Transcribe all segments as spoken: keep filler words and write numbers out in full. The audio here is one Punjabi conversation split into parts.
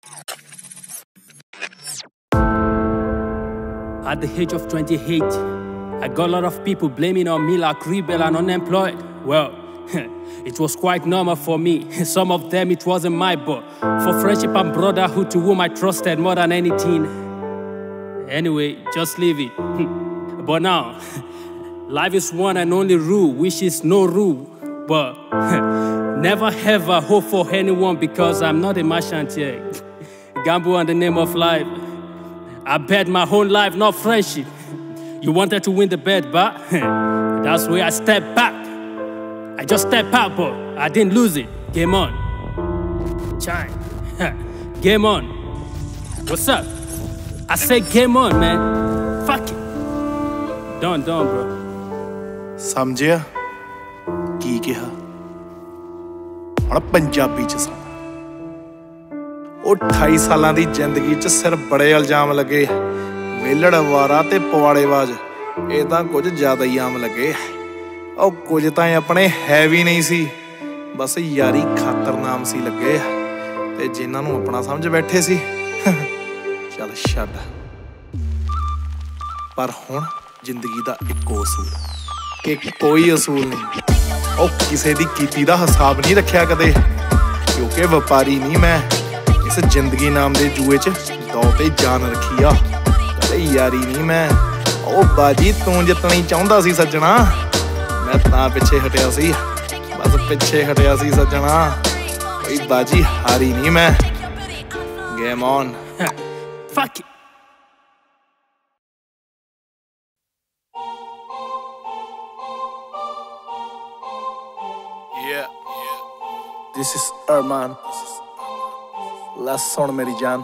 At the age of twenty-eight, I got a lot of people blaming on me like rebel and unemployed. Well, it was quite normal for me. Some of them it wasn't my, but for friendship and brotherhood to whom I trusted more than anything. Anyway, just leave it. But now, life is one and only rule, which is no rule. But never ever hope for anyone because I'm not a merchant here. Gamble on the name of life. I bet my whole life, not friendship. You wanted to win the bet, but that's where I stepped back. I just stepped out, but I didn't lose it. Game on. Chime. Game on. What's up? I say game on, man. Fuck it. Done, done, bro. समझिया की कहा ਹੁਣ ਪੰਜਾਬੀ ਚ ਸੁਣ ਉਹ ਅਠਾਈ ਸਾਲਾਂ ਦੀ ਜ਼ਿੰਦਗੀ ਚ ਸਿਰ ਬੜੇ ਇਲਜ਼ਾਮ ਲੱਗੇ ਵੇਲੜ ਵਾਰਾ ਤੇ ਪਵਾੜੇਬਾਜ਼ ਇਹ ਤਾਂ ਕੁਝ ਜ਼ਿਆਦਾ ਹੀ ਆਮ ਲੱਗੇ ਉਹ ਕੁਝ ਤਾਂ ਆਪਣੇ ਹੈ ਵੀ ਨਹੀਂ ਸੀ ਬਸ ਯਾਰੀ ਖਾਤਰ ਨਾਮ ਸੀ ਲੱਗੇ ਤੇ ਜਿਨ੍ਹਾਂ ਨੂੰ ਆਪਣਾ ਸਮਝ ਬੈਠੇ ਸੀ ਚੱਲ ਛੱਡ ਪਰ ਹੁਣ ਜ਼ਿੰਦਗੀ ਦਾ ਇੱਕੋ ਅਸੂਲ ਕਿ ਕੋਈ ਅਸੂਲ ਨਹੀਂ ਉਹ ਕਿਸੇ ਦੀ ਕੀਤੀ ਦਾ ਹਿਸਾਬ ਨਹੀਂ ਰੱਖਿਆ ਕਦੇ ਕਿਉਂਕਿ ਵਪਾਰੀ ਨਹੀਂ ਮੈਂ ਇਸ ਜ਼ਿੰਦਗੀ ਨਾਮ ਦੇ ਜੂਏ 'ਚ ਦੋ ਤੇ ਜਾਨ ਰੱਖੀ ਆ ਕਦੇ ਯਾਰੀ ਨਹੀਂ ਮੈਂ ਉਹ ਬਾਜੀ ਤੂੰ ਜਿੱਤਣੀ ਚਾਹੁੰਦਾ ਸੀ ਸੱਜਣਾ ਮੈਂ ਤਾਂ ਪਿੱਛੇ ਹਟਿਆ ਸੀ ਬਸ ਪਿੱਛੇ ਹਟਿਆ ਸੀ ਸੱਜਣਾ ਕੋਈ ਬਾਜੀ ਹਾਰੀ ਨਹੀਂ ਮੈਂ game on Fuck it. Yeah, yeah. This is Arman. Last song, मेरी जान.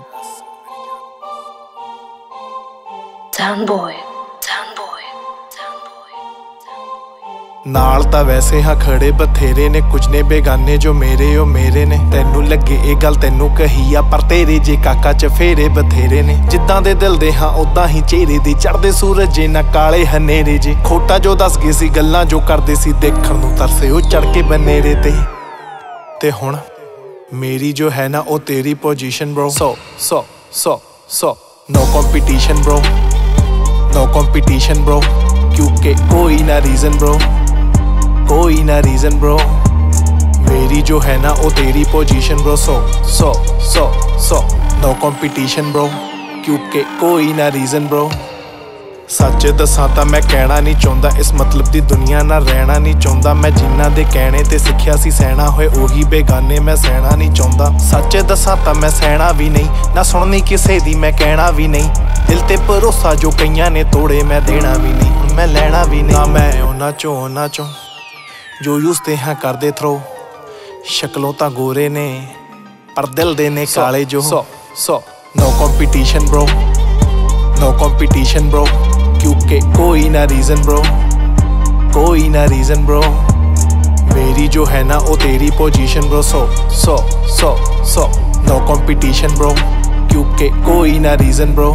Town boy, town boy, town boy, town boy. ਨਾਲ ਤਾਂ ਵੈਸੇ ਹਾਂ ਖੜੇ ਬਥੇਰੇ ਨੇ ਕੁਝ ਨੇ ਬੇਗਾਨੇ ਜੋ ਮੇਰੇ ਉਹ ਮੇਰੇ ਨੇ ਤੈਨੂੰ ਲੱਗੇ ਇਹ ਗੱਲ ਤੈਨੂੰ ਕਹੀ ਆ ਪਰ ਤੇਰੇ ਜੇ ਕਾਕਾ ਚ ਫੇਰੇ ਬਥੇਰੇ ਨੇ ਜਿੱਦਾਂ ਦੇ ਦਿਲ ਦੇ ਹਾਂ ਉਦਾਂ ਹੀ ਚਿਹਰੇ ਦੀ ਚੜਦੇ ਸੂਰਜ ਜੇ ਨਾ ਕਾਲੇ ਹਨੇਰੇ ਜੇ ਖੋਟਾ ਜੋ ਦੱਸ ਗਏ ਸੀ ਗੱਲਾਂ ਜੋ ਕਰਦੇ ਸੀ ਦੇਖਣ ਨੂੰ ਤਰਸੇ ਉਹ ਚੜ ਕੇ ਬਨੇਰੇ ਤੇ ਤੇ ਹੁਣ ਮੇਰੀ ਜੋ ਹੈ ਨਾ ਉਹ ਤੇਰੀ position bro so so so so no competition bro no competition bro क्योंकि कोई ना रीजन bro कोई ना रीजन bro मेरी जो है ना वो तेरी position bro so so so so no competition bro क्योंकि कोई ना रीजन bro सच दसां तां मैं कहना नहीं चाहुंदा इस मतलब दी दुनिया नाल रहना नहीं चाहुंदा मैं जिन्हां दे कहने ते सिक्ख्या सी सहना होए ओही बेगाने मैं सहना नहीं चाहुंदा सच दसां तां मैं सहना भी नहीं ना सुननी किसे दी मैं कहना भी नहीं दिल ते भरोसा जो कईयां ने तोड़े मैं देना भी नहीं मैं लेना भी नहीं ना मैं उन्हां चों उन्हां चों जो यूज़ते हाँ करदे थ्रो शक्लों तां गोरे ने पर दिल दे ने काले जो so so no competition bro no competition bro क्योंकि कोई ना रीजन bro कोई ना रीजन bro मेरी जो है ना वो तेरी position bro so so so so no competition bro क्योंकि कोई ना रीजन bro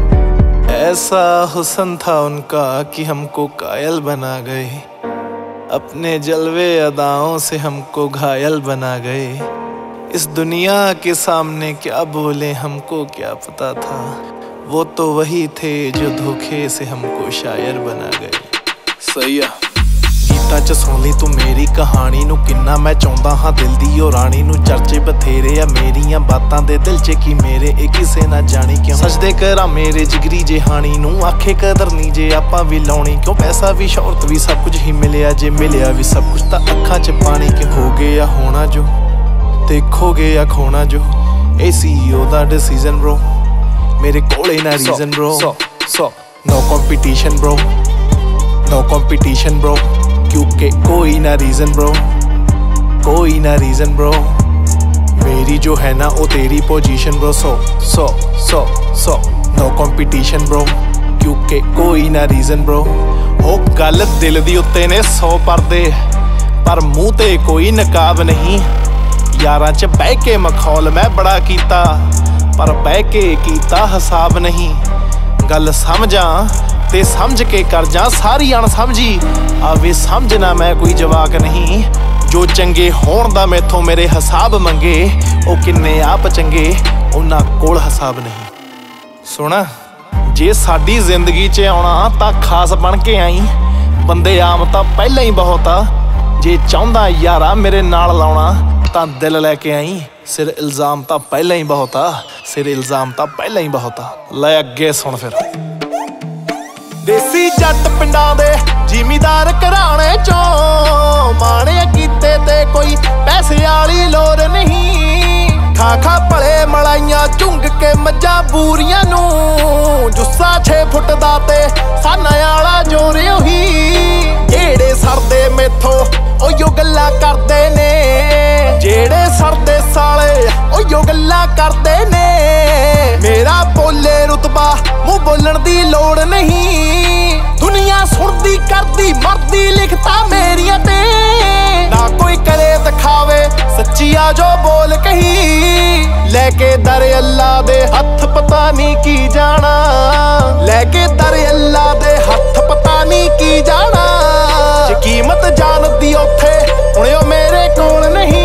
ऐसा हुस्न था उनका कि हमको कायल बना गए अपने जलवे अदाओं से हमको घायल बना गए इस दुनिया के सामने क्या बोले हमको क्या पता था वो तो वही थे जो धोखे से हमको शायर बना गए सही है गीता च सुन ली तू मेरी कहानी नू किन्ना मैं चाहुंदा हाँ दिल दी ओ रानी नू चर्चे बथेरे आ मेरियां बातां दे दिल च की मेरे ए किसे ना जानी क्यों सजदे करा मेरे जिगरी जे हानी नू आखे कदर नी जे आपां भी लाउणी क्यों पैसा भी शौहरत भी सब कुछ ही मिलिया जे मिलिया भी सब कुछ तां अखां च पानी क्यों हो गया होना जो ते खो गया खोना जो ए सी ओ दा डिसीजन ब्रो मेरे कोले ना reason bro so so no competition bro no competition bro क्योंकि कोई ना रीजन bro कोई ना रीजन bro मेरी जो है ना वो तेरी position bro so so so so no competition bro क्योंकि कोई ना रीजन bro ओ गल दिल दी उत्ते ने सौ पर्दे पर मुंह ते कोई नकाब नहीं यारां च बह के मखौल मैं बड़ा कीता पर बह के कीता हिसाब नहीं गल समझा ते समझ के कर जा सारी अणसमझी आवे समझना मैं कोई जवाक नहीं जो चंगे होण दा मैथों मेरे हिसाब मंगे ओ किन्ने आप चंगे ਉਹਨਾਂ ਕੋਲ ਹਿਸਾਬ ਨਹੀਂ। ਸੁਣ, ਜੇ ਸਾਡੀ ਜ਼ਿੰਦਗੀ 'ਚ ਆਉਣਾ ਤਾਂ ਖਾਸ ਬਣ ਕੇ ਆਈ। ਬੰਦੇ ਆਮ ਤਾਂ ਪਹਿਲਾਂ ਹੀ ਬਹੁਤ ਆ, ਜੇ ਚਾਹੁੰਦਾ ਯਾਰਾ ਮੇਰੇ ਨਾਲ ਲਾਉਣਾ ਤਾਂ ਦਿਲ ਲੈ ਕੇ ਆਈ। ਸਿਰ ਇਲਜ਼ਾਮ ਤਾਂ ਪਹਿਲਾਂ ਹੀ ਬਹੁਤ ਆ, ਸਿਰ ਇਲਜ਼ਾਮ ਤਾਂ ਪਹਿਲਾਂ ਹੀ ਬਹੁਤ ਆ। ਲੈ ਅੱਗੇ ਸੁਣ ਫਿਰ। ਦੇਸੀ ਜੱਟ ਪਿੰਡਾਂ ਦੇ ਜ਼ਿਮੀਦਾਰ ਘਰਾਣੇ ਚੋਂ, ਮਾਣੇ ਕੀਤੇ ਤੇ ਕੋਈ ਪੈਸੇ ਵਾਲੀ ਲੋੜ ਨਹੀਂ। ਖਾ ਖਾ ਭਲੇ ਮਲਾਈਆਂ ਝੁੰਗ ਕੇ ਮੱਝਾਂ ਬੂਰੀਆਂ ਨੂੰ, ਜੁੱਸਾ ਛੇ ਫੁੱਟ ਦਾ ਤੇ ਸਾਨਾ ਵਾਲਾ ਜੋਰ ਉਹੀ। ਜਿਹੜੇ ਸਰਦੇ ਮੇਥੋਂ ਉਹੀਓ ਗੱਲਾਂ ਕਰਦੇ ਨੇ, ਜਿਹੜੇ ਸਰਦੇ ਸਾਲੇ ਉਹੀਓ ਗੱਲਾਂ ਕਰਦੇ ਨੇ। ਮੇਰਾ ਬੋਲੇ ਰੁਤਬਾ ਮੂੰਹ ਬੋਲਣ ਦੀ ਲੋੜ ਨਹੀਂ। ਦੁਨੀਆ ਸੁਣਦੀ ਕਰਦੀ ਮਰਦੀ ਲਿਖਤਾ ਮੇਰੀਆਂ ਤੇ, ਨਾ ਕੋਈ ਕਰੇ ਦਿਖਾਵੇ ਸੱਚੀਆ ਜੋ ਬੋਲ ਕਹੀ। ਲੈ ਕੇ ਦਰ ਅੱਲਾ ਦੇ ਹੱਥ ਪਤਾ ਨਹੀਂ ਕੀ ਜਾਣਾ, ਲੈ ਕੇ ਦਰ ਅੱਲਾ ਦੇ ਹੱਥ ਪਤਾ ਨਹੀਂ ਕੀ ਜਾਣਾ। ਜੇ ਕੀਮਤ ਜਾਣਦੀ ਉੱਥੇ ਹੁਣ ਉਹ ਮੇਰੇ ਕੋਲ ਨਹੀਂ।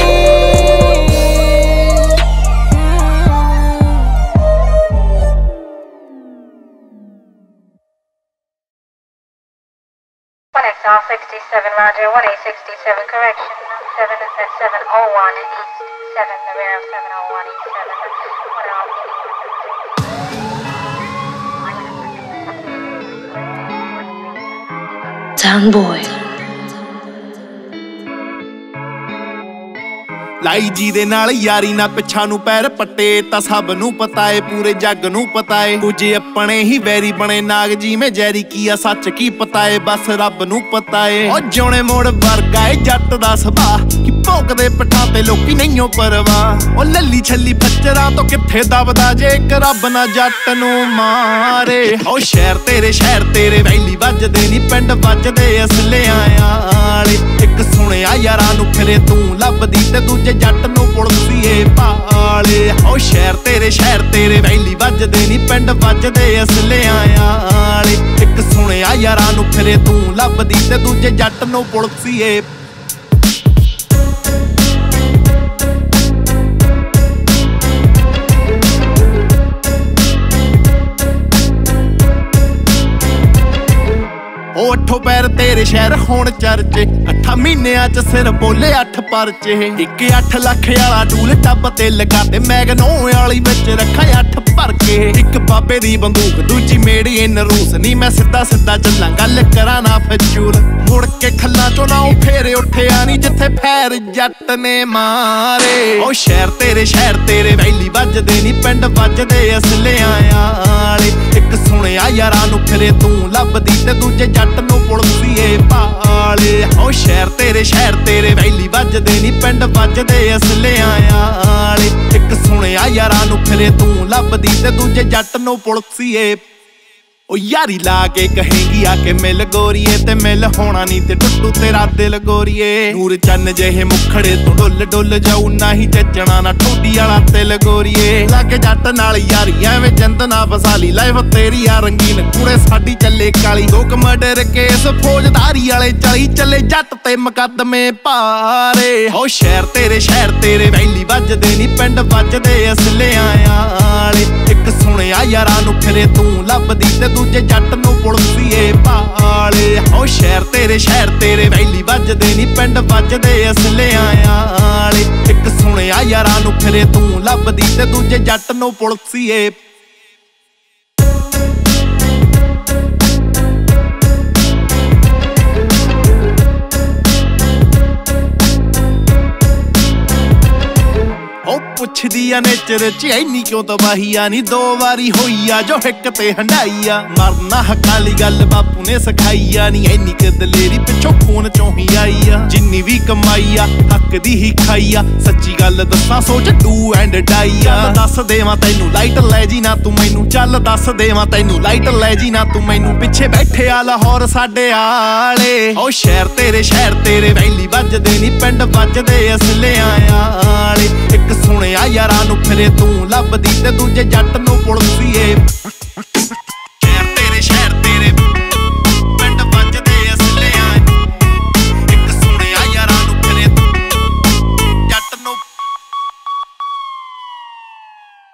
one X R sixty-seven, roger, one A sixty-seven, correction, seven at seven oh one east, seven, the rear of seven oh one east, seven, one R. Town boy. ਲਾਈ ਜੀ ਦੇ ਨਾਲ ਯਾਰੀ ਨਾ ਪਿੱਛਾ ਨੂੰ ਪੈਰ ਪੱਟੇ ਤਾਂ ਸਭ ਨੂੰ ਪਤਾ ਏ, ਪੂਰੇ ਜੱਗ ਨੂੰ ਪਤਾ ਏ। ਕੁਝ ਆਪਣੇ ਹੀ ਵੈਰੀ ਬਣੇ ਨਾਗ ਜਿਵੇਂ ਜੈਰੀ, ਕੀ ਆ ਸੱਚ ਕੀ ਪਤਾ ਏ, ਬਸ ਰੱਬ ਨੂੰ ਪਤਾ ਏ। ਉਹ ਜਿਉਣੇ ਮੋੜ ਵਰਗਾ ਏ ਜੱਟ ਦਾ ਸੁਭਾਅ, ਕਿ ਭੌਂਕਦੇ ਪਿੱਠਾਂ ਤੇ ਲੋਕੀ ਨਹੀਂਓ ਪਰਵਾਹ। ਉਹ ਲੱਲੀ ਛੱਲੀ ਫੱਚਰਾਂ ਤੋਂ ਕਿੱਥੇ ਦਬਦਾ ਜੇ ਇੱਕ ਰੱਬ ਨਾ ਜੱਟ ਨੂੰ ਮਾਰੇ। ਉਹ ਸ਼ਹਿਰ ਤੇਰੇ ਸ਼ਹਿਰ ਤੇਰੇ ਵੈਲੀ ਵੱਜਦੇ ਨੀ, ਪਿੰਡ ਵੱਜਦੇ ਅਸਲਿਆਂ ਆਲੇ। ਇੱਕ ਸੁਣਿਆ ਯਾਰਾਂ ਨੂੰ ਫਿਰੇ ਤੂੰ ਲੱਭਦੀ ਤੇ ਦੂਜੇ ਜੱਟ ਨੂੰ ਪੁਲਸੀਏ ਭਾਲੇ। ਉਹ ਸ਼ਹਿਰ ਤੇਰੇ ਸ਼ਹਿਰ ਤੇਰੇ ਵੈਲੀ ਵੱਜਦੇ ਨੀ, ਪਿੰਡ ਵੱਜਦੇ ਅਸਲਿਆਂ ਆਲੇ। ਇੱਕ ਸੁਣਿਆ ਯਾਰਾਂ ਨੂੰ ਫਿਰੇ ਤੂੰ ਲੱਭਦੀ ਤੇ ਦੂਜੇ ਜੱਟ ਨੂੰ ਪੁਲਸੀਏ। ਉਹ ਅੱਠੋ ਪੈਰ ਤੇਰੇ ਸ਼ਹਿਰ ਹੁਣ ਚਰਚੇ, ਅੱਠਾਂ ਮਹੀਨਿਆਂ ਚ ਸਿਰ ਬੋਲੇ ਅੱਠ ਪਰਚੇ। ਇੱਕ ਅੱਠ ਲੱਖ ਵਾਲਾ ਡੂਲ ਟੱਬ ਤੇ ਲਗਾ ਤੇ ਮੈਗਨੋ ਵਾਲੀ ਵਿੱਚ ਰੱਖਾਂ ਅੱਠ ਭਰ ਕੇ। ਇੱਕ ਬਾਬੇ ਦੀ ਬੰਦੂਕ ਦੂਜੀ ਮੇੜੀ ਇਨ ਰੂਸ, ਨੀ ਮੈਂ ਸਿੱਧਾ ਸਿੱਧਾ ਚੱਲਾਂ ਗੱਲ ਕਰਾਂ ਨਾ ਫਜੂਲ। ਮੁੜ ਕੇ ਖੱਲਾਂ ਚੋਂ ਨਾ ਫੇਰੇ ਉੱਠਿਆ ਨੀ ਜਿੱਥੇ ਫੈਰ ਜੱਟ ਨੇ ਮਾਰੇ। ਉਹ ਸ਼ਹਿਰ ਤੇਰੇ ਸ਼ਹਿਰ ਤੇਰੇ ਵੈਲੀ ਵੱਜਦੇ ਨੀ, ਪਿੰਡ ਵੱਜਦੇ ਅਸਲਿਆਂ ਆਲੇ। ਇੱਕ ਸੁਣਿਆ ਯਾਰਾਂ ਨੂੰ ਫਿਰੇ ਤੂੰ ਲੱਭਦੀ ਤੇ ਦੂਜੇ ਜੱਟ ਨੂੰ ਪੁਲਸੀਏ ਭਾਲੇ। ਉਹ ਸ਼ਹਿਰ ਤੇਰੇ ਸ਼ਹਿਰ ਤੇਰੇ ਵੈਲੀ ਵੱਜਦੇ ਨੀ, ਪਿੰਡ ਵੱਜਦੇ ਅਸਲਿਆਂ ਆਲੇ। ਇੱਕ ਸੁਣਿਆ ਯਾਰਾਂ ਨੂੰ ਫਿਰੇ ਤੂੰ ਲੱਭਦੀ ਤੇ ਦੂਜੇ ਜੱਟ ਨੂੰ ਪੁਲਸੀਏ। ਉਹ ਯਾਰੀ ਲਾ ਕੇ ਕਹੇਗੀ ਆ ਕੇ ਮਿਲ ਗੋਰੀਏ, ਤੇ ਮਿਲ ਹੋਣਾ ਨੀ ਤੇ ਟੁੱਟੂ ਤੇਰਾ ਦਿਲ ਗੋਰੀਏ। ਨੂਰ ਚੰਨ ਜਿਹੇ ਮੁਖੜੇ ਤੋਂ ਡੁੱਲ ਡੁੱਲ ਜਾਊ, ਨਾ ਹੀ ਚੱਜਣਾ ਨਾ ਠੋਡੀ ਵਾਲਾ ਤਿਲ ਗੋਰੀਏ। ਲਾਗੇ ਜੱਟ ਨਾਲ ਯਾਰੀ ਐਵੇਂ ਜਿੰਦ ਨਾ ਫਸਾਲੀ, ਲਾਈਫ ਤੇਰੀ ਆ ਰੰਗੀਨ ਕੁੜੇ ਸਾਡੀ ਚੱਲੇ ਕਾਲੀ। ਦੋ ਮਰਡਰ ਕੇਸ ਫੌਜਦਾਰੀ ਵਾਲੇ ਚਲੀ ਚੱਲੇ ਜੱਟ ਤੇ ਮੁਕੱਦਮੇ ਭਾਰੇ। ਉਹ ਸ਼ਹਿਰ ਤੇਰੇ ਸ਼ਹਿਰ ਤੇਰੇ ਵੈਲੀ ਵੱਜਦੇ ਨੀ, ਪਿੰਡ ਵੱਜਦੇ ਅਸਲਿਆਂ ਆਲੇ। ਇੱਕ ਸੁਣਿਆ ਯਾਰਾਂ ਨੂੰ ਫਿਰੇ ਤੂੰ ਲੱਭਦੀ ਤੇ ਦੂਜੇ ਜੱਟ ਨੂੰ ਪੁਲਸੀਏ ਭਾਲੇ। ਉਹ ਸ਼ਹਿਰ ਤੇਰੇ ਸ਼ਹਿਰ ਤੇਰੇ ਵੈਲੀ ਵੱਜਦੇ ਨੀ, ਪਿੰਡ ਵੱਜਦੇ ਅਸਲਿਆਂ ਆਲੇ। ਇੱਕ ਸੁਣਿਆ ਯਾਰਾਂ ਨੂੰ ਫਿਰੇ ਤੂੰ ਲੱਭਦੀ ਤੇ ਦੂਜੇ ਜੱਟ ਨੂੰ ਪੁਲਸੀਏ। ਉਹ ਪੁੱਛਦੀ ਆ ਨੇਚਰ ਚ ਐਨੀ ਕਿਉਂ ਤਬਾਹੀ ਆ ਨੀ, ਦੋ ਵਾਰੀ ਹੋਈ ਆ ਜੋ ਇੱਕ ਤੇ ਹੰਡਾਈ ਆ। ਮਰਨਾ ਹੱਕਾਂ ਲਈ ਗੱਲ ਬਾਪੂ ਨੇ ਸਿਖਾਈ ਆ ਨੀ, ਐਨੀ ਕਿ ਦਲੇਰੀ ਪਿੱਛੋਂ ਖੂਨ ਚੋਂ ਹੀ ਆਈ ਆ। ਜਿੰਨੀ ਵੀ ਕਮਾਈ ਆ ਹੱਕ ਦੀ ਹੀ ਖਾਈ ਆ, ਸੱਚੀ ਗੱਲ ਦੱਸਾਂ ਸੋਚ ਡੂ ਐਂਡ ਡਾਈ ਆ। ਦੱਸ ਦੇਵਾਂ ਤੈਨੂੰ ਲਾਈਟ ਲੈ ਜੀ ਨਾ ਤੂੰ ਮੈਨੂੰ, ਚੱਲ ਦੱਸ ਦੇਵਾਂ ਤੈਨੂੰ ਲਾਈਟ ਲੈ ਜੀ ਨਾ ਤੂੰ ਮੈਨੂੰ। ਪਿੱਛੇ ਬੈਠੇ ਆ ਲਾਹੌਰ ਸਾਡੇ ਆਲੇ। ਉਹ ਸ਼ਹਿਰ ਤੇਰੇ ਸ਼ਹਿਰ ਤੇਰੇ ਵੈਲੀ ਵੱਜਦੇ ਨੀ, ਪਿੰਡ ਵੱਜਦੇ ਅਸਲਿਆਂ ਆਲੇ। ਇੱਕ ਸੁਣਿਆ ਯਾਰਾਂ ਨੂੰ ਫਿਰੇ ਤੂੰ ਲੱਭਦੀ ਤੇ ਦੂਜੇ ਜੱਟ ਨੂੰ ਪੁਲਸੀਏ। ਸ਼ਹਿਰ ਤੇਰੇ ਸ਼ਹਿਰ ਤੇਰੇ ਪਿੰਡ ਵੱਜਦੇ ਅਸਲਿਆਂ, ਇੱਕ ਸੁਣਿਆ ਯਾਰਾਂ ਨੂੰ ਫਿਰੇ ਜੱਟ ਨੂੰ।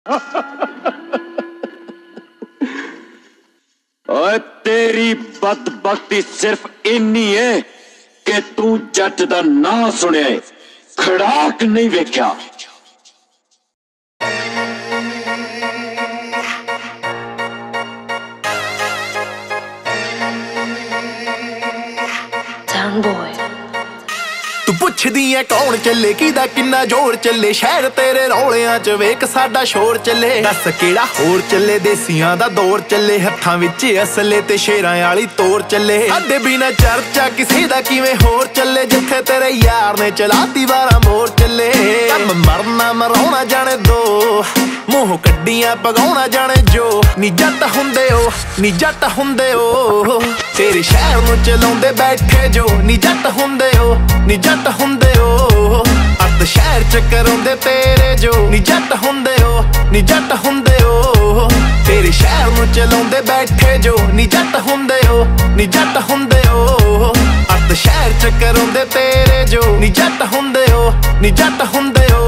ओए तेरी बदबख्ती सिर्फ इन्नी है कि तू जट दा नां सुनिया खड़ाक नहीं वेख्या। Soundboy तू पुछदी ऐ कौन चले किदा किन्ना जोर चले शहर तेरे रौलियां च वेख साडा शोर चले दस केड़ा होर चले देसियां दा दौर चले हत्थां विच असले ते शेरां वाली तोर चले साडे बिना चर्चा किसे दा किवें होर चले जिथे तेरे यार ने चलाती बारा मोर चले कम मरना मराउणा जाने दो मूंह कड्डियां पगाउणा जाने जो नी जट हुंदे ओ नी जट हुंदे ओ तेरे शहर नूं चलाउंदे बैठे जो नी जट हुंदे ओ नी जट हुंदे ओ अत शहर च कराउंदे तेरे जो नी जट हुंदे ओ नी जट हुंदे ओ तेरे शहर नूं चलाउंदे बैठे जो नी जट हुंदे ओ नी जट हुंदे ओ अत शहर च कराउंदे तेरे जो नी जट हुंदे ओ नी जट हुंदे ओ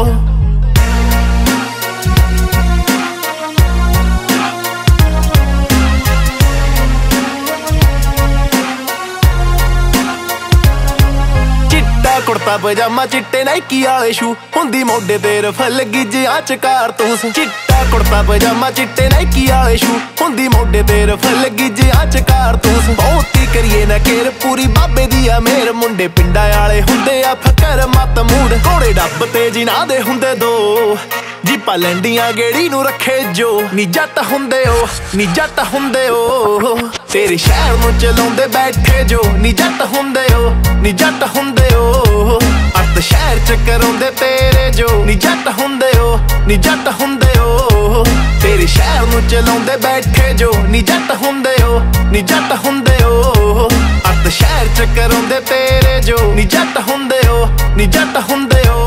कुर्ता पजामा चिट्टे नाइकी वाले शू हुंदी मोढे ते रफल गिज्जियां च कारतूस चिट्टा कुर्ता पजामा चिट्टे नाइकी वाले शू हुंदी मोढे ते रफल गिज्जियां च कारतूस बहुती करिए ना केर पूरी बाबे दी आ मेर मुंडे पिंडा वाले हुंदे आ फकर मत मूड घोड़े डब ते जिना दे हुंदे दो जीपा लैंडियां गेड़ी नू रखे जो नी जट हुंदे ओ नी जट हुंदे ओ तेरे शहर नू चलाउंदे बैठे जो नी जट हुंदे ओ नी जट हुंदे ओ अत शहर च कराउंदे तेरे जो नी जट हुंदे ओ नी जट हुंदे ओ तेरे शहर नू चलाउंदे बैठे जो नी जट हुंदे ओ नी जट हुंदे ओ अत शहर च कराउंदे तेरे जो नी जट हुंदे ओ नी जट हुंदे ओ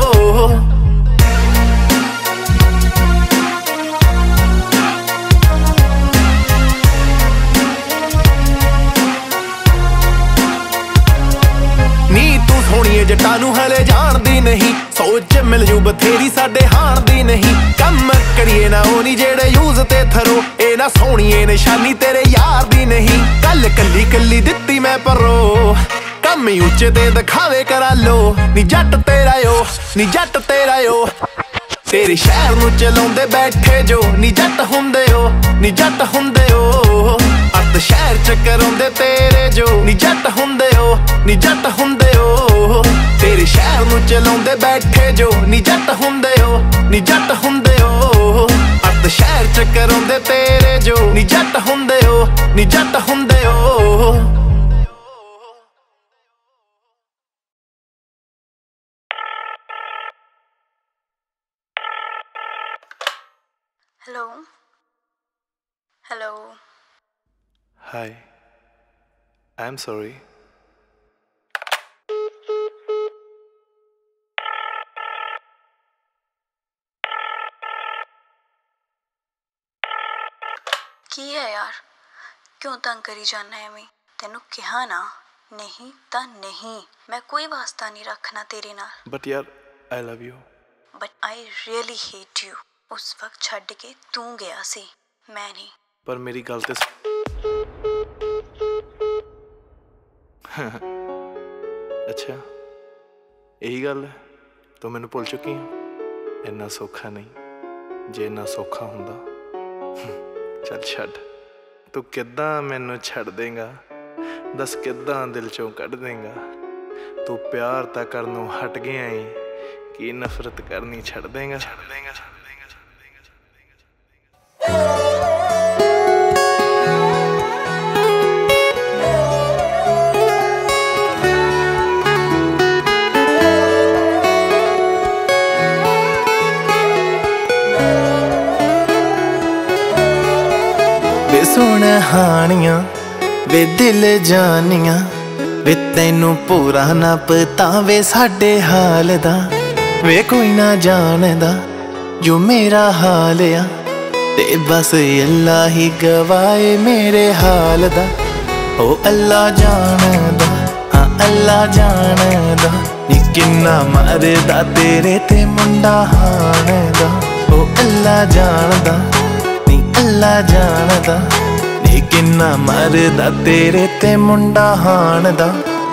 सोहणीए जट्टां नूं हले जाणदी नहीं सोच मिल जू बथेरी साडे हाण दी नहीं कम करिए ना ओनी जेड़े यूज ते थरो ए ना सोहणीए निशानी तेरे यार दी नहीं गल कल्ली कल्ली दित्ती मैं परो कम ही उच्चे ते दिखावे करा लो नी जट तेरा ओ नी जट तेरा ओ तेरे शहर नूं चलाउंदे बैठे जो नी जट हुंदे ओ नी जट हुंदे ओ अत शहर च कराउंदे तेरे जो नी जट हुंदे ओ नी जट हुंदे ओ तेरे शहर नूं चलाउंदे बैठे जो नी जट हुंदे ओ नी जट हुंदे ओ अत शहर च कराउंदे तेरे जो नी जट हुंदे ओ नी जट हुंदे ओ Hello Hello Hi I'm sorry की है यार क्यों तंग करी जाना है मैं तेनू कहा ना नहीं ता नहीं मैं कोई वास्ता नहीं रखना तेरे नाल But यार I love you But I really hate you उस वक्त छड्ड के तू गया सी मैं नहीं पर मेरी गल ते अच्छा यही गल है तू मैनू भुल चुकी है इन्ना सौखा नहीं जे इन्ना सौखा हुंदा चल छड्ड तू किद्दां मैनू छड्ड देगा दस किद्दां दिल चों कढ देगा तू प्यार तां करनों हट गया है कि नफरत करनी छड्ड देगा छड्ड देगा छड्ड देगा छड्ड देगा छड्ड देगा सुन हानियां वे दिल जानियां वे तैनू पूरा ना पता वे साडे हाल दा वे कोई ना जानदा जो मेरा हाल आ ते बस अल्लाह ही गवाए मेरे हाल दा ओ अल्लाह जानदा हाँ अल्लाह जानदा नी किन्ना मरदा तेरे ते मुंडा हान दा ओ अल्लाह अल्लाह जानदा नी अल्लाह जानदा नी किन्ना मरदा तेरे ते मुंडा हाण दा।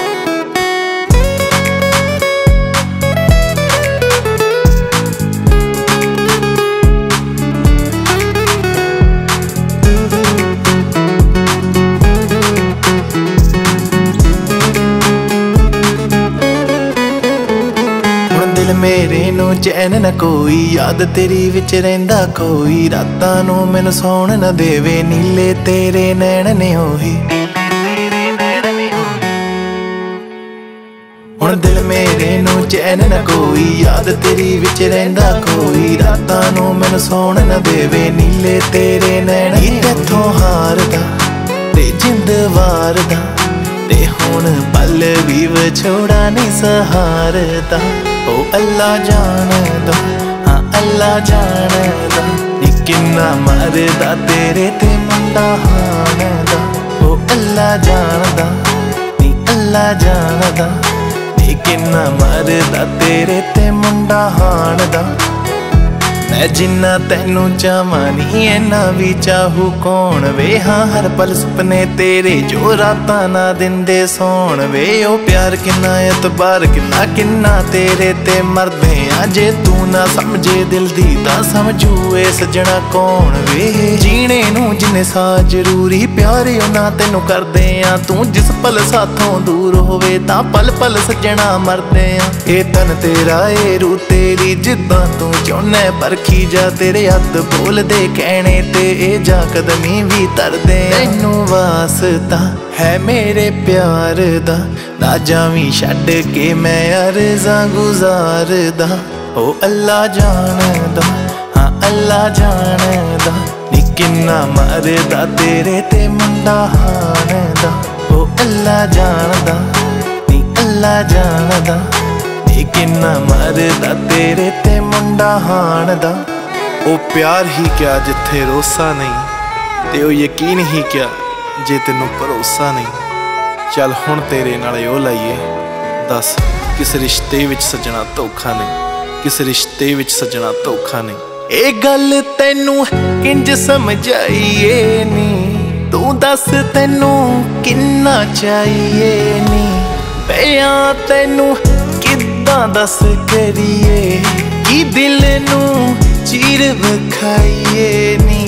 मेरे नू चैन न कोई याद तेरी विच रहिंदा कोई रातां नू मैनू सौण न देवे नीले तेरे नैण ने होई। हुण दिल मेरे नू चैन न कोई याद तेरी विच रहिंदा कोई रातां नू मैनू सौण न देवे नीले तेरे नैण। तैथों हारदा ते जिंद वारदा ते हुण पल भी विछोड़ा नहीं सहारदा। ओ अल्लाह जानदा हाँ अल्लाह जानदा नी किन्ना मरदा तेरे ते मुंडा हाण दा। ओ अल्लाह जानदा नी अल्लाह जानदा नी किन्ना मरदा तेरे ते मुंडा हाण दा। मैं जिन्ना तैनू चाहवां नी इन्ना भी चाहू कौन वे हाँ हर पल सुपने तेरे जो रातां ना दिंदे सौण वे। ओ प्यार किन्ना एतबार किन्ना किन्ना तेरे ते मरदे आ जे तू ना समझे दिल दी तां समझू ए सजना कौन वे। जीने नू जिन्ने सा जरूरी प्यार ना तैनू करदे आ तू जिस पल साथों दूर होवे तां पल पल सजना मरदे आ। ए तन तेरा ए रू तेरी जिद्दां तू चाहुन्ना पर रखी जा तेरे हथ बोल दे कहने ते ए जा कदमी भी तरदे। तैनू वास्ता है मेरे प्यार दा ना जावी छड्ड के मैं अर्ज़ां गुज़ारदा। ओ अल्लाह जानदा हाँ अल्लाह जानदा नी किन्ना मरदा तेरे ते मुंडा हाण दा। ओ अल्लाह जानदा नी अल्लाह जानदा किन्ना मरदा तेरे ते मुंडा हाण दा। ओ प्यार ही क्या जिथे रोसा नहीं ते ओ यकीन ही क्या जे तेनू भरोसा नहीं। चल हुण तेरे नाल ओ लाइए दस किस रिश्ते विच सजना धोखा नहीं किस रिश्ते विच सजना धोखा नहीं। ए गल तैनू किंज समझाइए नी तू दस तैनू किन्ना चाहिए नी। पिया तैनू दस करिए कि दिल नू चीर विखाइए नी।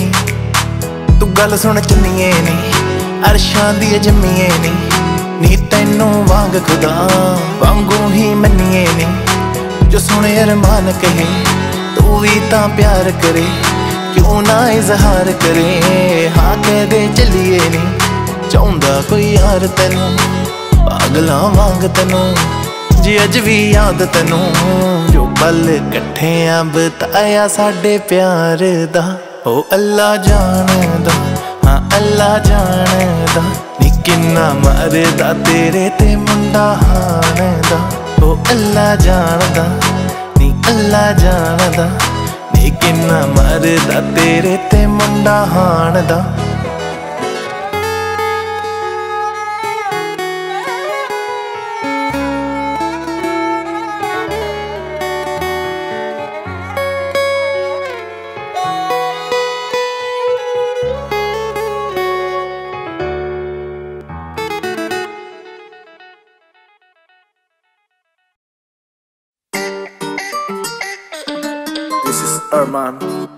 तू गल सुन चुनिए नी अरशां दी जम्मीए नी नी तैनू वांग खुदा वांगू ही मन्निए नी। जो सुने अरमान कहे तू भी तां प्यार करे क्यों ना इजहार करे हाँ कह दे चलिए नी। चाहुंदा कोई यार तैनू पागलां वांग तैनू जे अज भी याद तैनू जो पल कट्ठे आ बताया साडे प्यार दा। ओ अल्लाह जानदा हाँ अल्लाह जानदा नी किन्ना मरदा तेरे ते मुंडा हाण दा। ओ अल्लाह जानदा नी अल्लाह जानदा नी किन्ना मरदा तेरे ते मुंडा हाण दा। अरमान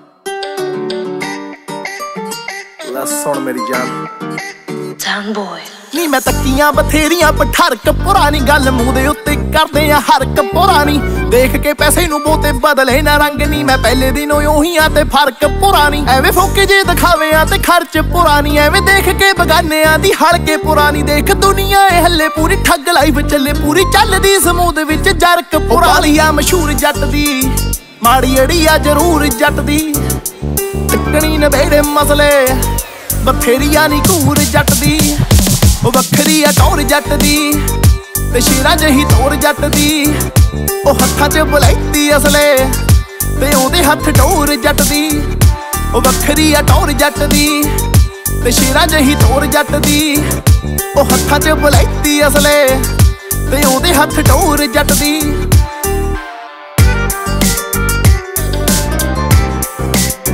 सुन मेरी जान जान बॉय नी मैं तकियां बथेरियां पठरक पुरानी गल मूंह दे उत्ते करदे आ हरक पुरानी देख के पैसे नू बोते बदले ना रंग नी मैं पहले दिनों ओही आ ते फर्क पुरानी एवें फोके जे दिखावे आ ते खर्च पुरानी एवें देख के बगाने आ दी हड़के पुरानी देख दुनिया ए हल्ले पूरी ठग लाइफ चले पूरी चलदी समूद विच जरक पुरानी आ मशहूर जट दी माड़ी अड़ी आ जरूर जट दी टकनी नबेड़े मसले बथेरिया नी घूर जट दी ओ वखरी आ टौर जट दी ते शेरां जही तोर जट दी ओ हत्थां च बलैती असले ते ओदे हत्थ डोर जट दी ओ वखरी आ टौर जट दी ते शेरां जही तोर जट दी ओ हत्थां च बलैती असले ते ओदे हत्थ डोर जट दी।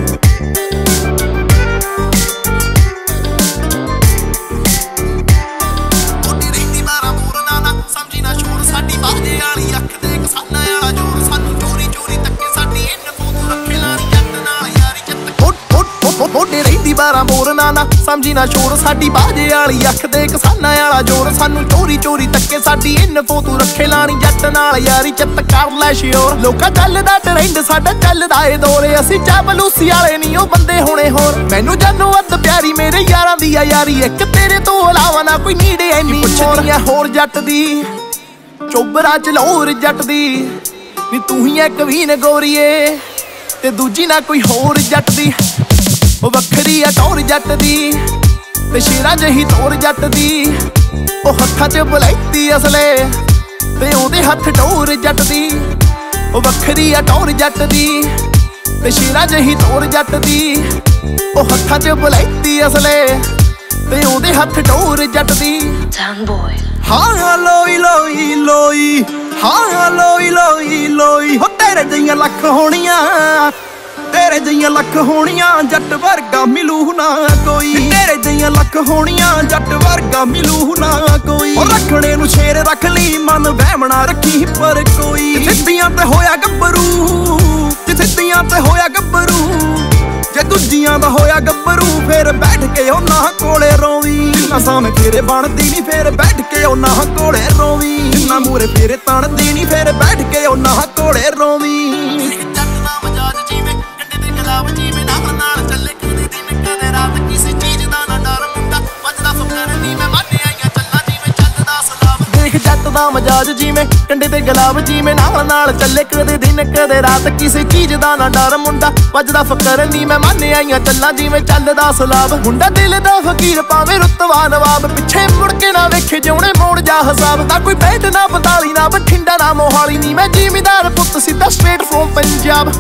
ਹੋਰ ਨਾ ਨਾ ਸਮਝੀ ਨਾ ਸ਼ੋਰ ਸਾਡੀ ਬਾਜੇ ਵਾਲੀ ਅੱਖ ਦੇ ਕਿਸਾਨਾਂ ਵਾਲਾ ਜੋਰ ਸਾਨੂੰ ਚੋਰੀ ਚੋਰੀ ਤੱਕੇ ਸਾਡੀ ਇਨਫੋ ਤੂੰ ਰੱਖੇ ਲਾਣੀ ਜੱਟ ਨਾਲ ਯਾਰੀ ਚੱਤ ਕਰ ਲੈ ਸ਼ਿਓਰ ਲੋਕਾਂ ਚੱਲਦਾ ਟ੍ਰੈਂਡ ਸਾਡਾ ਚੱਲਦਾ ਏ ਦੌਰ ਅਸੀਂ ਚਾਬਲੂਸੀ ਵਾਲੇ ਨਹੀਂ ਉਹ ਬੰਦੇ ਹੋਣੇ ਹੋਰ ਮੈਨੂੰ ਜਾਨੂ ਅੱਧ ਪਿਆਰੀ ਮੇਰੇ ਯਾਰਾਂ ਦੀ ਆ ਯਾਰੀ ਇੱਕ ਤੇਰੇ ਤੋਂ ਇਲਾਵਾ ਨਾ ਕੋਈ ਨੀਡ ਐਨੀ ਪੁੱਛਦੀਆਂ ਹੋਰ ਜੱਟ ਦੀ ਚੋਬਰਾ ਚਲੌਰ ਜੱਟ ਦੀ ਨੀ ਤੂੰ ਹੀ ਐ ਕਵੀਨ ਗੋਰੀਏ ਤੇ ਦੂਜੀ ਨਾ ਕੋਈ ਹੋਰ ਜੱਟ ਦੀ ਉਹ ਵੱਖਰੀ ਆ ਟੌਰ ਜੱਟ ਦੀ ਤੇ ਸ਼ੇਰਾਂ ਜਹੀ ਤੋਰ ਜੱਟ ਦੀ ਉਹ ਹੱਥਾਂ 'ਚ ਬਲੈਤੀ ਅਸਲੇ ਤੇ ਉਹਦੇ ਹੱਥ ਟੌਰ ਜੱਟ ਦੀ ਉਹ ਵੱਖਰੀ ਆ ਟੌਰ ਜੱਟ ਦੀ ਤੇ ਸ਼ੇਰਾਂ ਜਹੀ ਤੋਰ ਜੱਟ ਦੀ ਉਹ ਹੱਥਾਂ 'ਚ ਬਲੈਤੀ ਅਸਲੇ ਤੇ ਉਹਦੇ ਹੱਥ ਟੌਰ ਜੱਟ ਦੀ Young boy ਹਾਂ ਲੋਈ ਲੋਈ ਲੋਈ ਹਾਂ ਲੋਈ ਲੋਈ ਲੋਈ ਹੋ ਤੇਰੇ ਜਿਹੀਆਂ ਲੱਖ ਹੋਣੀਆਂ ਤੇਰੇ ਜਿਹੀਆਂ ਲੱਖ ਹੋਣੀਆਂ ਜੱਟ ਵਰਗਾ ਮਿਲੂ ਨਾ ਕੋਈ ਤੇਰੇ ਜਿਹੀਆਂ ਲੱਖ ਹੋਣੀਆਂ ਜੱਟ ਵਰਗਾ ਮਿਲੂ ਨਾ ਕੋਈ ਉਹ ਰੱਖਣੇ ਨੂੰ ਸ਼ੇਰ ਰੱਖ ਲਈ ਮਨ ਵਹਿਮਣਾ ਰੱਖੀ ਪਰ ਕੋਈ ਸਿੱਧੀਆਂ ਤੇ ਹੋਇਆ ਗੱਭਰੂ ਜੇ ਸਿੱਧੀਆਂ ਤੇ ਹੋਇਆ ਗੱਭਰੂ ਜੇ ਦੂਜੀਆਂ ਦਾ ਹੋਇਆ ਗੱਭਰੂ ਫੇਰ ਬੈਠ ਕੇ ਉਹਨਾਂ ਕੋਲੇ ਰੋਵੀ ਜਿੰਨਾ ਸਾਵੇਂ ਫੇਰੇ ਬਣਦੀ ਨੀ ਫੇਰ ਬੈਠ ਕੇ ਉਹਨਾਂ ਕੋਲੇ ਰੋਵੀ ਜਿੰਨਾ ਮੂਰੇ ਫੇਰੇ ਤਣਦੀ ਨੀ ਫੇਰ ਬੈਠ ਕੇ ਉਹਨਾਂ ਕੋਲੇ ਰੋਵੀ ਜੱਟ ਦਾ ਮਜਾਜ ਜੀਵੇ ਕੰਡੇ ਤੇ ਗੁਲਾਬ ਜੀਵੇ ਨਾਲ ਨਾਲ ਚੱਲੇ ਕਦੇ ਦਿਨ ਕਦੇ ਰਾਤ ਕਿਸੇ ਚੀਜ਼ ਦਾ ਨਾ ਡਰ ਮੁੰਡਾ ਵੱਜਦਾ ਫਕਰ ਨੀ ਮੈਂ ਮੰਨ ਆਈਆਂ ਚੱਲਾਂ ਜਿਵੇਂ ਚੱਲਦਾ ਸਲਾਮ ਦੇਖ ਜੱਟ ਦਾ ਮਜਾਜ ਜੀਵੇਂ ਕੰਡੇ ਤੇ ਗੁਲਾਬ ਜੀਵੇਂ ਨਾਲ ਨਾਲ ਚੱਲੇ ਕਦੇ ਦਿਨ ਕਦੇ ਰਾਤ ਕਿਸੇ ਚੀਜ਼ ਦਾ ਨਾ ਡਰ ਮੁੰਡਾ ਵੱਜਦਾ ਫਕਰ ਨੀ ਮੈਂ ਮੰਨ ਆਈਆਂ ਚੱਲਾਂ ਜਿਵੇਂ ਚੱਲਦਾ ਸਲਾਬ ਮੁੰਡਾ ਦਿਲ ਦਾ ਫਕੀਰ ਪਾਵੇ ਰੁਤਬਾ ਨਵਾਬ ਪਿੱਛੇ ਮੁੜ ਕੇ ਨਾ ਵੇਖੇ ਜਿਉਣੇ ਮੋੜ ਜਾ ਹਿਸਾਬ ਤਾਂ ਕੋਈ ਬੈਠ ਨਾ ਬਤਾਲੀ ਨਾ ਬਠਿੰਡਾ ਨਾ ਮੋਹਾਲੀ ਨੀ ਮੈਂ ਜ਼ਿਮੀਦਾਰ ਪੁੱਤ ਸਿੱਧਾ ਸਟ੍ਰੇਟ ਫਰੋਮ ਪੰਜਾਬ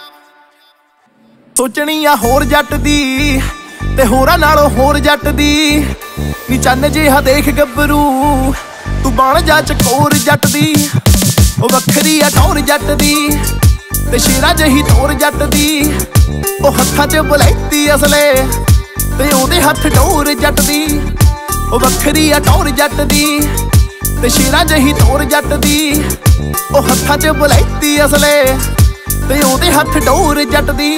ਸੋਚਣੀ ਆ ਹੋਰ ਜੱਟ ਦੀ ਤੇ ਹੋਰਾਂ ਨਾਲੋਂ ਹੋਰ ਜੱਟ ਦੀ ਨੀ ਚੰਨ ਜਿਹਾ ਦੇਖ ਗੱਭਰੂ ਤੂੰ ਬਣ ਜਾ ਚਕੋਰ ਜੱਟ ਦੀ ਉਹ ਵੱਖਰੀ ਆ ਟੌਰ ਜੱਟ ਦੀ ਤੇ ਸ਼ੇਰਾਂ ਜਹੀ ਤੋਰ ਜੱਟ ਦੀ ਉਹ ਹੱਥਾਂ 'ਚ ਬਲੈਤੀ ਅਸਲੇ ਤੇ ਉਹਦੇ ਹੱਥ ਟੌਰ ਜੱਟ ਦੀ ਉਹ ਵੱਖਰੀ ਆ ਟੌਰ ਜੱਟ ਦੀ ਤੇ ਸ਼ੇਰਾਂ ਜਹੀ ਤੋਰ ਜੱਟ ਦੀ ਉਹ ਹੱਥਾਂ 'ਚ ਬਲੈਤੀ ਅਸਲੇ ਤੇ ਉਹਦੇ ਹੱਥ ਟੌਰ ਜੱਟ ਦੀ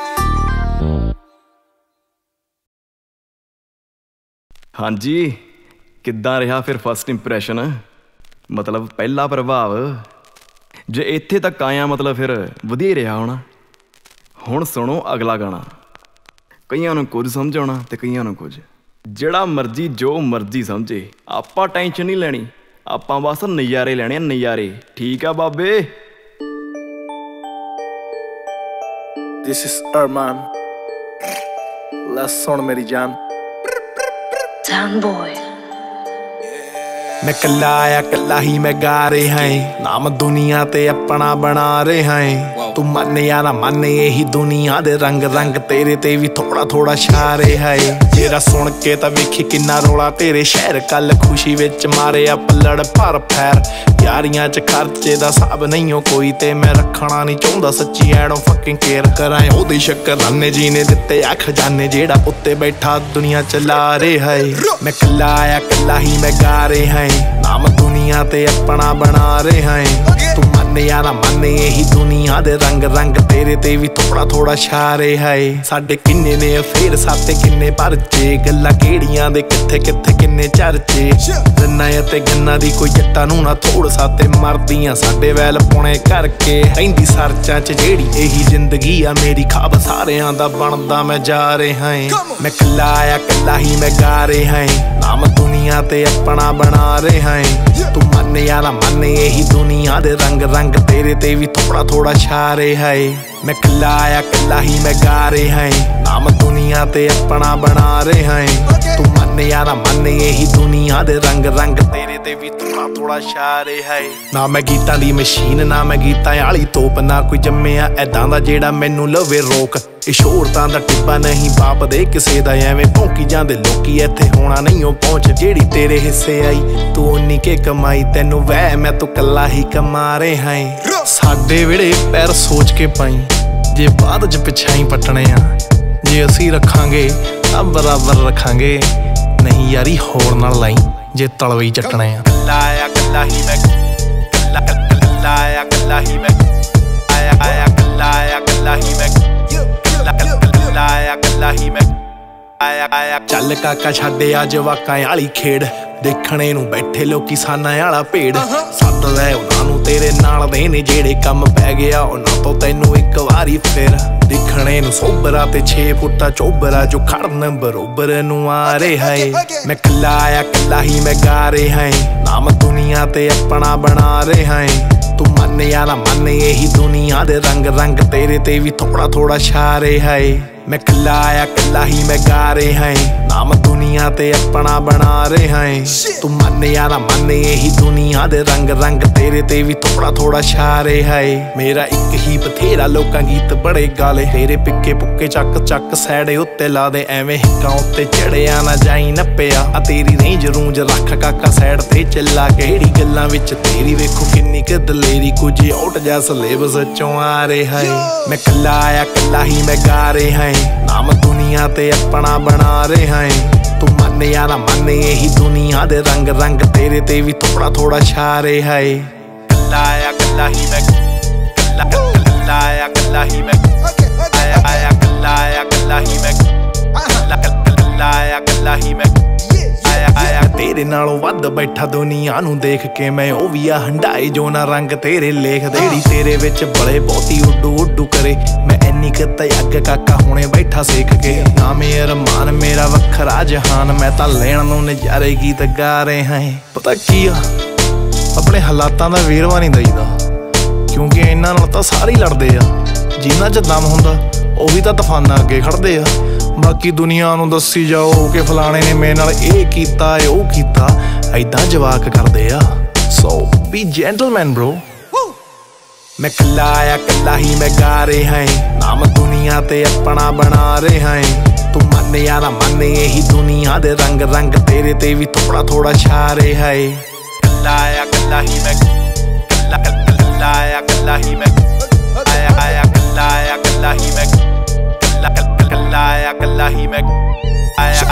ਹਾਂਜੀ ਕਿੱਦਾਂ ਰਿਹਾ ਫਿਰ ਫਸਟ ਇੰਪ੍ਰੈਸ਼ਨ ਮਤਲਬ ਪਹਿਲਾ ਪ੍ਰਭਾਵ ਜੇ ਇੱਥੇ ਤੱਕ ਆਇਆ ਮਤਲਬ ਫਿਰ ਵਧੀਆ ਹੀ ਰਿਹਾ ਹੋਣਾ ਹੁਣ ਸੁਣੋ ਅਗਲਾ ਗਾਣਾ ਕਈਆਂ ਨੂੰ ਕੁਝ ਸਮਝ ਆਉਣਾ ਤੇ ਕਈਆਂ ਨੂੰ ਕੁਝ ਜਿਹੜਾ ਮਰਜ਼ੀ ਜੋ ਮਰਜ਼ੀ ਸਮਝੇ ਆਪਾਂ ਟੈਨਸ਼ਨ ਨਹੀਂ ਲੈਣੀ ਆਪਾਂ ਬਸ ਨਜ਼ਾਰੇ ਲੈਣੇ ਨਜ਼ਾਰੇ ਠੀਕ ਆ ਬਾਬੇ This is Arman Let's ਸੁਣ ਮੇਰੀ ਜਾਨ Young boy ਮੈਂ ਕੱਲਾ ਆਇਆ ਕੱਲਾ ਹੀ ਮੈਂ ਗਾ ਰਿਹਾ ਏ ਨਾਮ ਦੁਨੀਆ ਤੇ ਆਪਣਾ ਬਣਾ ਰਿਹਾ ਏ ਤੂੰ ਮੰਨ ਜਾਂ ਨਾ ਮੰਨ ਇਹੀ ਦੁਨੀਆ ਦੇ ਰੰਗ ਰੰਗ ਤੇਰੇ ਤੇ ਵੀ ਥੋੜਾ ਥੋੜਾ ਛਾ ਰਿਹਾ ਏ ਜਿਹੜਾ ਸੁਣ ਕੇ ਤਾਂ ਵੇਖੀ ਕਿੰਨਾ ਰੋਲਾ ਤੇਰੇ ਸ਼ਹਿਰ ਕੱਲ ਖੁਸ਼ੀ ਵਿੱਚ ਮਾਰਿਆ ਪੱਲੜ ਭਰ ਫੈਰ ਯਾਰੀਆਂ 'ਚ ਖਰਚੇ ਦਾ ਹਿਸਾਬ ਨਹੀਂ ਓ ਕੋਈ ਤੇ ਮੈਂ ਰੱਖਣਾ ਨਹੀਂ ਚਾਹੁੰਦਾ ਸੱਚੀ ਐ ਡੋਂਟ ਫਕਿੰਗ ਕੇਅਰ ਕਰਾਂ ਉਹਦੇ ਸ਼ੁਕਰਾਨੇ ਜੀ ਨੇ ਦਿੱਤੇ ਆ ਖਜ਼ਾਨੇ ਜਿਹੜਾ ਉੱਤੇ ਬੈਠਾ ਦੁਨੀਆ ਚਲਾ ਰਿਹਾ ਏ ਮੈਂ ਕੱਲਾ ਆਇਆ ਕੱਲਾ ਹੀ ਮੈਂ ਗਾ ਰਿਹਾ ਏ ਨਾਮ ਦੁਨੀਆ ਤੇ ਆਪਣਾ ਬਣਾ ਰਿਹਾ ਏ ਤੂੰ ਮੰਨ ਜਾਂ ਨਾ ਮੰਨ ਇਹੀ ਦੁਨੀਆ ਦੇ ਰੰਗ ਰੰਗ ਤੇਰੇ ਤੇ ਵੀ ਥੋੜਾ ਥੋੜਾ ਛਾ ਰਿਹਾ ਏ ਸਾਡੇ ਕਿੰਨੇ ਨੇ ਅਫੇਰ ਸਾਤੇ ਕਿੰਨੇ ਪਰਚੇ ਗੱਲਾਂ ਕਿਹੜੀਆਂ ਦੇ ਕਿੱਥੇ ਕਿੱਥੇ ਕਿੰਨੇ ਚਰਚੇ ਰੰਨਾ ਤੇ ਗੰਨਾ ਦੀ ਕੋਈ ਜੱਟਾਂ ਨੂੰ ਨਾ ਥੋੜ ਸਾਤੇ ਮਰਦੀਆਂ ਸਾਡੇ ਵੈਲ ਪੁਣੇ ਕਰਕੇ ਰਹਿੰਦੀ ਸਰਚਾਂ 'ਚ ਜਿਹੜੀ ਇਹੀ ਜ਼ਿੰਦਗੀ ਆ ਮੇਰੀ ਖਾਬ ਸਾਰਿਆਂ ਦਾ ਬਣਦਾ ਮੈਂ ਜਾ ਰਿਹਾ ਏ ਮੈਂ ਕੱਲਾ ਆਇਆ ਕੱਲਾ ਹੀ ਮੈਂ ਗਾ ਰਿਹਾ ਏ ਨਾਮ ਦੁਨੀਆ ਤੇ ਆਪਣਾ ਬਣਾ ਰਿਹਾ ਏ ਤੂੰ ਮੰਨ ਜਾਂ ਨਾ ਮੰਨ ਇਹੀ ਦੁਨੀਆ ਦੇ ਰੰਗ ਰੰਗ ਤੇਰੇ ਤੇ ਵੀ ਥੋੜਾ ਥੋੜਾ ਛਾ ਰਿਹਾ ਏ ਮੈਂ ਕੱਲਾ ਆਇਆ ਕੱਲਾ ਹੀ ਮੈਂ ਗਾ ਰਿਹਾ ਏ ਨਾਮ ਦੁਨੀਆ ਤੇ ਆਪਣਾ ਬਣਾ ਰਿਹਾ ਏ ਤੂੰ ਮੰਨ ਜਾਂ ਨਾ ਮੰਨ ਇਹੀ ਦੁਨੀਆ ਦੇ ਰੰਗ ਰੰਗ ਤੇਰੇ ਤੇ ਵੀ ਥੋੜਾ ਥੋੜਾ ਛਾ ਰਿਹਾ ਏ ਨਾ ਮੈਂ ਗੀਤਾਂ ਦੀ ਮਸ਼ੀਨ ਨਾ ਮੈਂ ਗੀਤਾਂ ਵਾਲੀ ਤੋਪ ਨਾ ਕੋਈ ਜੰਮਿਆ ਐਦਾਂ ਦਾ ਜਿਹੜਾ ਮੈਨੂੰ ਲਵੇ ਰੋਕ ਇਹ ਸ਼ੋਹਰਤਾਂ ਦਾ ਟਿੱਬਾ ਨਹੀਂ ਬਾਪ ਦੇ ਕਿਸੇ ਦਾ ਐਵੇਂ ਭੌਂਕੀ ਜਾਂਦੇ ਲੋਕੀ ਇੱਥੇ ਹੋਣਾ ਨਹੀਂ ਉਹ ਪਹੁੰਚ ਜਿਹੜੀ ਤੇਰੇ ਹਿੱਸੇ ਆਈ ਤੂੰ ਉਨੀ ਕੇ ਕਮਾਈ ਤੈਨੂੰ ਵਹਿ ਮੈਂ ਤੂੰ ਕੱਲਾ ਹੀ ਕਮਾ ਰਿਹਾ ਏ ਸਾਡੇ ਵੇੜੇ ਪੈਰ ਸੋਚ ਕੇ ਪਾਈ ਜੇ ਬਾਅਦ 'ਚ ਪਿਛਾਈ ਪੱਟਣੇ ਆ ਜੇ ਅਸੀਂ ਰੱਖਾਂਗੇ ਤਾਂ ਬਰਾਬਰ ਰੱਖਾਂਗੇ ਨਹੀਂ ਯਾਰੀ ਹੋਰ ਨਾਲ ਲਾਈ ਜੇ ਤਲਵਈ ਚੱਟਣੇ ਆ ਕੱਲਾ ਆਇਆ ਕੱਲਾ ਹੀ ਮੈਂ ਕੱਲਾ ਕੱਲਾ ਆਇਆ ਕੱਲਾ ਹੀ ਮੈਂ ਆਇਆ ਆਇਆ ਕੱਲਾ ਆਇਆ ਕੱਲਾ ਹੀ ਮੈਂ ਕੱਲਾ ਕੱਲਾ ਆਇਆ ਕੱਲਾ ਹੀ ਮੈਂ ਚੱਲ ਕਾਕਾ ਛੱਡੇ ਆ ਜਵਾਕਾਂ ਵਾਲੀ ਖੇਡ ਦੇਖਣੇ ਨੂੰ ਬੈਠੇ ਲੋਕੀ ਸਾਨਾਂ ਵਾਲਾ ਭੇੜ ਸੱਦ ਲੈ ਉਹਨਾਂ ਨੂੰ ਤੇਰੇ ਨਾਲ ਦੇ ਨੇ ਜਿਹੜੇ ਕੰਮ ਪੈ ਗਿਆ ਉਹਨਾਂ ਤੋਂ ਤੈਨੂੰ ਇੱਕ ਵਾਰੀ ਫਿਰ ਦੇਖਣੇ ਨੂੰ ਸੋਬਰਾ ਤੇ ਛੇ ਫੁੱਟਾ ਚੋਬਰਾ ਜੋ ਖੜਨ ਬਰੋਬਰ ਨੂੰ ਆ ਰਿਹਾ ਏ ਮੈਂ ਕੱਲਾ ਆ ਕੱਲਾ ਹੀ ਮੈਂ ਗਾ ਰਿਹਾ ਏ ਨਾਮ ਦੁਨੀਆ ਤੇ ਆਪਣਾ ਬਣਾ ਰਿਹਾ ਏ ਤੂੰ ਮੰਨ ਜਾਂ ਨਾ ਮੰਨ ਇਹੀ ਦੁਨੀਆ ਦੇ ਰੰਗ ਰੰਗ ਤੇਰੇ ਤੇ ਵੀ ਥੋੜਾ ਥੋੜਾ ਛਾ ਰਿਹਾ ਏ ਮੈਂ ਕੱਲਾ ਆ ਕੱਲਾ ਹੀ ਮੈਂ ਗਾ ਰਿਹਾ ਏ ਨਾਮ ਦੁਨੀਆ ਤੇ ਆਪਣਾ ਬਣਾ ਰਿਹਾ ਏ ਤੂੰ ਮੰਨ ਜਾਂ ਨਾ ਮੰਨ ਇਹੀ ਦੁਨੀਆ ਦੇ ਰੰਗ ਰੰਗ ਤੇਰੇ ਤੇ ਵੀ ਥੋੜਾ ਥੋੜਾ ਛਾ ਰਿਹਾ ਏ ਮੇਰਾ ਇੱਕ ਹੀ ਬਥੇਰਾ ਲੋਕਾਂ ਗੀਤ ਬੜੇ ਗਾਲੇ ਤੇਰੇ ਪਿੱਕੇ ਪੁੱਕੇ ਚੱਕ ਚੱਕ ਸੈੜੇ ਉੱਤੇ ਲਾ ਦੇ ਐਵੇਂ ਹਿੱਕਾਂ ਉੱਤੇ ਚੜਿਆ ਨਾ ਜਾਈ ਨੱਪਿਆ ਆ ਤੇਰੀ ਰੇਂਜ ਰੂੰਜ ਰੱਖ ਕਾਕਾ ਸਾਈਡ ਤੇ ਚੱਲਾ ਕਿਹੜੀ ਗੱਲਾਂ ਵਿੱਚ ਤੇਰੀ ਵੇਖੋ ਕਿੰਨੀ ਕੁ ਦਲੇਰੀ ਕੁਝ ਆਊਟ ਜਾ ਸਿਲੇਬਸ ਚੋਂ ਆ ਰਿਹਾ ਏ ਮੈਂ ਕੱਲਾ ਆ ਕੱਲਾ ਹੀ ਮੈਂ ਗਾ ਰਿਹਾ ਏ ਨਾਮ ਦੁਨੀਆ ਤੇ ਆਪਣਾ ਬਣਾ ਰਿਹਾ ਏ ਤੂੰ ਮੰਨ ਜਾਂ ਨਾ ਮੰਨ ਇਹੀ ਦੁਨੀਆ ਦੇ ਰੰਗ ਰੰਗ ਤੇਰੇ ਤੇ ਵੀ ਥੋੜਾ ਥੋੜਾ ਛਾ ਰਿਹਾ ਏ ਕੱਲਾ ਆ ਕੱਲਾ ਹੀ ਮੈਂ ਕੱਲਾ ਕੱਲਾ ਆ ਕੱਲਾ ਹੀ ਮੈਂ ਆਇਆ ਆਇਆ ਕੱਲਾ ਆ ਕੱਲਾ ਹੀ ਮੈਂ ਕੱਲਾ ਕੱਲਾ ਆ ਕੱਲਾ ਹੀ ਮੈਂ ਆਇਆ ਆਇਆ ਤੇਰੇ ਨਾਲੋਂ ਵੱਧ ਬੈਠਾ ਦੁਨੀਆ ਨੂੰ ਦੇਖ ਕੇ ਮੈਂ ਉਹ ਵੀ ਆ ਹੰਡਾਏ ਜੋ ਨਾ ਰੰਗ ਤੇਰੇ ਲੇਖ ਦੇੜੀ ਤੇਰੇ ਵਿੱਚ ਬੜੇ ਬਹੁਤੀ ਉੱਡੂ ਉੱਡੂ ਕਰੇ ਮੈਂ ਇੰਨੀ ਕੁ ਅੱਗ ਕਾਕਾ ਹੁਣੇ ਬੈਠਾ ਸਿੱਖ ਕੇ ਨਾ ਮੇਰਾ ਰਮਾਨ ਮੇਰਾ ਵੱਖਰਾ ਜਹਾਨ ਮੈਂ ਤਾਂ ਲੈਣ ਨੂੰ ਨਜ਼ਾਰੇ ਗੀਤ ਗਾ ਰਿਹਾ ਏ ਪਤਾ ਕੀ ਆ ਆਪਣੇ ਹਾਲਾਤਾਂ ਦਾ ਵੇਰਵਾ ਨਹੀਂ ਦਈਦਾ ਕਿਉਂਕਿ ਇਹਨਾਂ ਨਾਲ ਤਾਂ ਸਾਰੇ ਲੜਦੇ ਆ ਜਿਨ੍ਹਾਂ 'ਚ ਦਮ ਹੁੰਦਾ ਉਹੀ ਤਾਂ ਤੂਫਾਨਾਂ ਅੱਗੇ ਖੜਦੇ ਆ ਬਾਕੀ ਦੁਨੀਆ ਨੂੰ ਦੱਸੀ ਜਾਓ ਕਿ ਫਲਾਣੇ ਨੇ ਮੇਰੇ ਨਾਲ ਇਹ ਕੀਤਾ ਏ ਉਹ ਕੀਤਾ ਐਦਾਂ ਜਵਾਕ ਕਰਦੇ ਆ ਸੋ ਬੀ ਜੈਂਟਲਮੈਨ ਬ੍ਰੋ ਮੈਂ ਕੱਲਾ ਆ ਕੱਲਾ ਹੀ ਮੈਂ ਗਾ ਰਿਹਾ ਏ ਨਾਮ ਦੁਨੀਆ ਤੇ ਆਪਣਾ ਬਣਾ ਰਿਹਾ ਏ ਤੂੰ ਮੰਨ ਜਾਂ ਨਾ ਮੰਨ ਇਹੀ ਦੁਨੀਆ ਦੇ ਰੰਗ ਰੰਗ ਤੇਰੇ ਤੇ ਵੀ ਥੋੜਾ ਥੋੜਾ ਛਾ ਰਿਹਾ ਏ ਕੱਲਾ ਆ ਕੱਲਾ ਹੀ ਮੈਂ ਕੱਲਾ ਕੱਲਾ ਆ ਕੱਲਾ ਹੀ ਮੈਂ ਆਇਆ ਆਇਆ ਕੱਲਾ ਆ ਕੱਲਾ ਹੀ ਮੈਂ ਕੱਲਾ ਕੱਲਾ ਆ ਕੱਲਾ ਹੀ ਮੈਂ ਆਇਆ